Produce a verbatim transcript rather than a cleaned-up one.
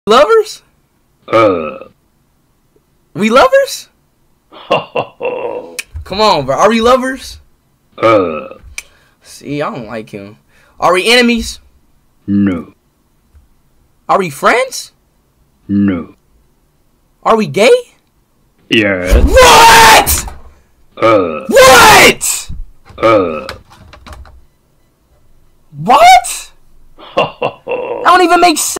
Lovers? Uh. We lovers? Ho ho ho. Come on, bro. Are we lovers? Uh. See, I don't like him. Are we enemies? No. Are we friends? No. Are we gay? Yes. What? Uh. What? Uh. What? Ho ho ho. That don't even make sense.